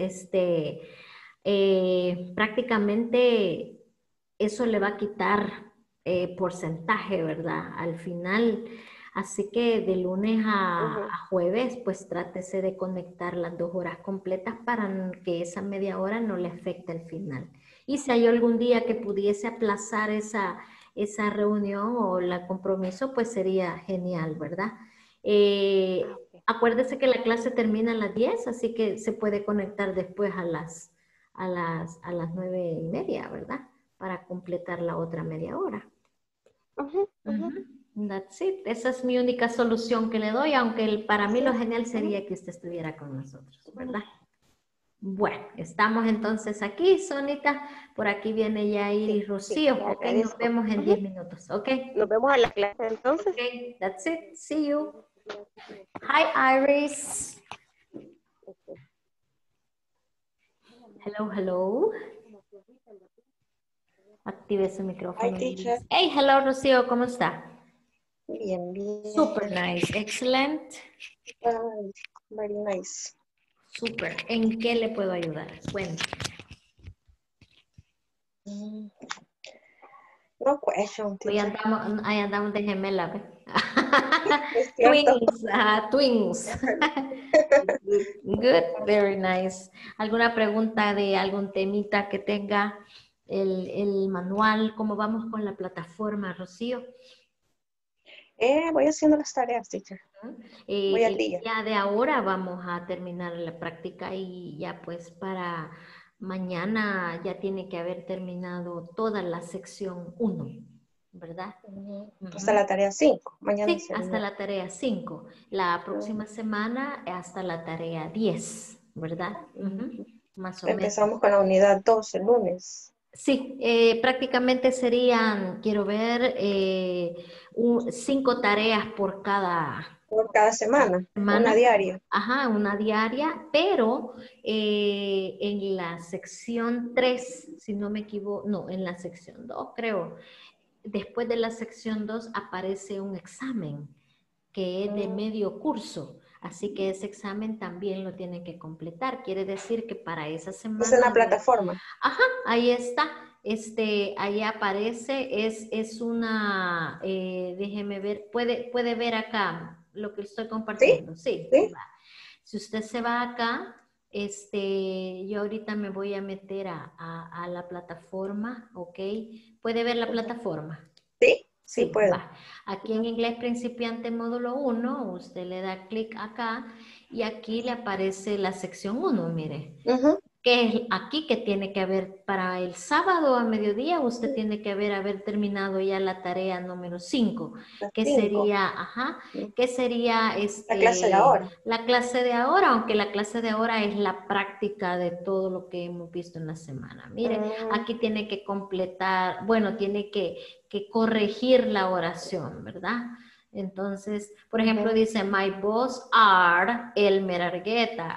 prácticamente eso le va a quitar porcentaje, ¿verdad? Al final, así que de lunes ujú, a jueves, pues trátese de conectar las 2 horas completas para que esa media hora no le afecte al final. Y si hay algún día que pudiese aplazar esa reunión o el compromiso, pues sería genial, ¿verdad? ah, ok. Acuérdese que la clase termina a las 10, así que se puede conectar después a las 9:30, ¿verdad? Para completar la otra media hora. Ujú, ujú, Ujú. That's it. Esa es mi única solución que le doy, aunque para mí así lo es. genial Ujú, sería que usted estuviera con nosotros, ujú. ¿verdad? Bueno, estamos entonces aquí, Sonita. Por aquí viene ya Iris Rocío. Sí, Ok, nos agradezco. vemos en 10 minutos. Ok. Nos vemos a la clase entonces. Ok, that's it. See you. Hi, Iris. Hello, hello. Active su micrófono. Hi, teacher. Iris. Hey, hello, Rocío. ¿Cómo está? Bien, bien. Super nice. Excellent. Very nice. Super. ¿En qué le puedo ayudar? Cuéntame. No question, Hoy teacher. andamos de gemela, ¿ve? Es cierto. Twins. Good, very nice. ¿Alguna pregunta de algún temita que tenga el manual? ¿Cómo vamos con la plataforma, Rocío? Voy haciendo las tareas, teacher. Voy al día. Ya de ahora vamos a terminar la práctica y ya pues para mañana ya tiene que haber terminado toda la sección 1, ¿verdad? Hasta la tarea 5. Mañana Sí, hasta la tarea 5. La próxima semana hasta la tarea 10, ¿verdad? Más o menos. Empezamos con la unidad 2 el lunes. Sí, prácticamente serían, quiero ver, 5 tareas por cada semana. semana. Una diaria. Ajá, una diaria, pero en la sección 3, si no me equivoco, no, en la sección 2 creo, después de la sección 2 aparece un examen que es de medio curso. Así que ese examen también lo tienen que completar. Quiere decir que para esa semana... Es en la plataforma. Ajá, ahí está. Ahí aparece, es una, déjeme ver, puede ver acá lo que estoy compartiendo. Sí. ¿Sí? Si usted se va acá, yo ahorita me voy a meter a la plataforma, ¿ok? ¿Puede ver la plataforma? Sí. Sí, puedo. Va. Aquí en Inglés Principiante Módulo 1, usted le da clic acá y aquí le aparece la sección 1, mire. Que es aquí que tiene que haber para el sábado a mediodía, usted tiene que haber terminado ya la tarea número 5, que sería, que sería la clase de ahora. La clase de ahora, aunque la clase de ahora es la práctica de todo lo que hemos visto en la semana. Mire, aquí tiene que completar, bueno, tiene que corregir la oración, ¿verdad? Entonces, por ejemplo, dice, my boss are Elmer Argueta.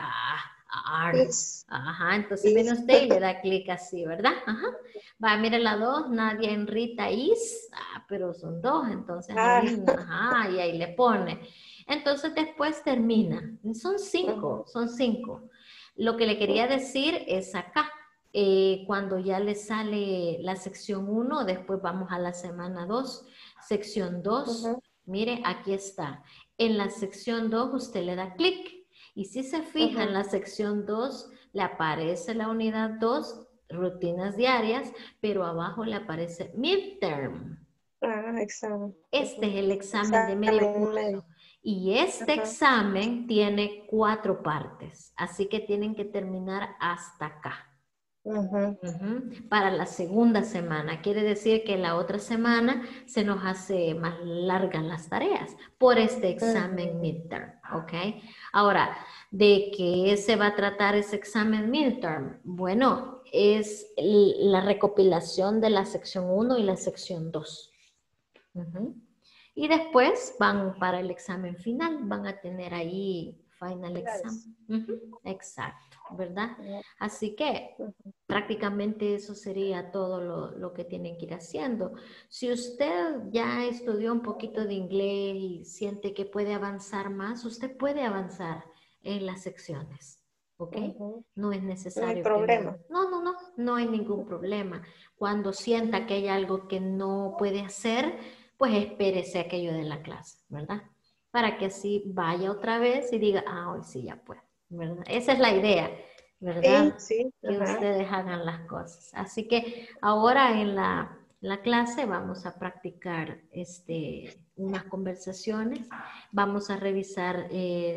Ajá, entonces viene usted y le da clic así, ¿verdad? Ajá. Va, mire la 2, Nadia Enrita is, pero son 2, entonces ahí, ajá, y ahí le pone. Entonces después termina. Son 5, son 5. Lo que le quería decir es acá, cuando ya le sale la sección 1, después vamos a la semana 2, sección 2, mire, aquí está. En la sección 2 usted le da clic. Y si se fija en la sección 2, le aparece la unidad 2, rutinas diarias, pero abajo le aparece midterm. Examen. Este es el examen de medio curso. Y este examen tiene 4 partes, así que tienen que terminar hasta acá. Para la segunda semana. Quiere decir que la otra semana se nos hace más largas las tareas por este examen midterm, ¿ok? Ahora, ¿de qué se va a tratar ese examen midterm? Bueno, es la recopilación de la sección 1 y la sección 2. Y después van para el examen final, van a tener ahí final exam. Exacto, ¿verdad? Así que prácticamente eso sería todo lo que tienen que ir haciendo. Si usted ya estudió un poquito de inglés y siente que puede avanzar más, usted puede avanzar en las secciones, ¿ok? No es necesario. No hay problema. No hay ningún problema. Cuando sienta que hay algo que no puede hacer, pues espérese aquello de la clase, ¿verdad? Para que así vaya otra vez y diga, hoy sí ya puedo, ¿verdad? Esa es la idea, ¿verdad? Sí. Que ustedes hagan las cosas. Así que ahora en la clase vamos a practicar unas conversaciones. Vamos a revisar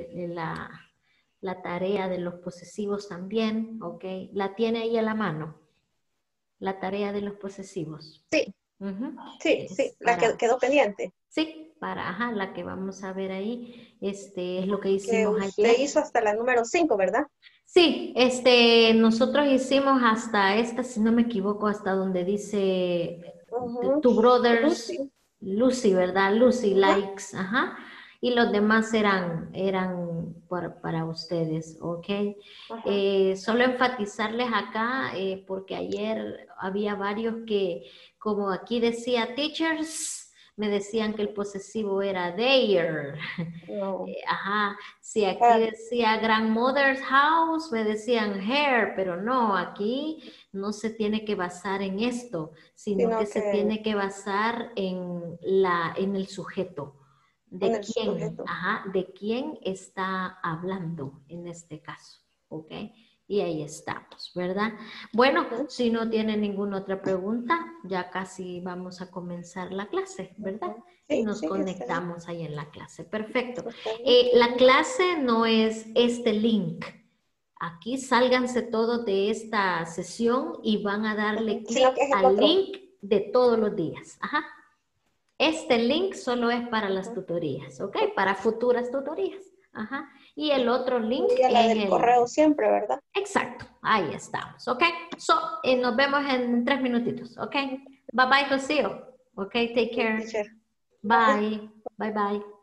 la tarea de los posesivos también, ¿ok? ¿La tiene ahí a la mano? La tarea de los posesivos. Sí. Sí, la que quedó pendiente. Sí, la que vamos a ver ahí, es lo que hicimos que usted ayer. hizo hasta la número 5, ¿verdad? Sí, nosotros hicimos hasta esta, si no me equivoco, hasta donde dice tu brothers, Lucy, ¿verdad? Lucy likes, ajá. Y los demás eran para ustedes, ¿ok? Solo enfatizarles acá, porque ayer había varios que, como aquí decía teachers, me decían que el posesivo era their. No. Ajá, si aquí decía grandmother's house, me decían her, pero no, aquí no se tiene que basar en esto, sino que se tiene que basar en el sujeto. ¿De quién? Sujeto. Ajá, de quién está hablando en este caso, ¿ok? Y ahí estamos, ¿verdad? Bueno, si no tiene ninguna otra pregunta, ya casi vamos a comenzar la clase, ¿verdad? Y nos conectamos ahí en la clase. Perfecto. La clase no es este link. Aquí sálganse todos de esta sesión y van a darle clic al link de todos los días. Ajá. Este link solo es para las tutorías, ¿ok? Para futuras tutorías. Ajá. Y el otro link es la del correo siempre, ¿verdad? Exacto. Ahí estamos, ¿ok? Nos vemos en 3 minutitos, ¿ok? Bye bye, Rocío. Ok, take care. Bye. Bye bye.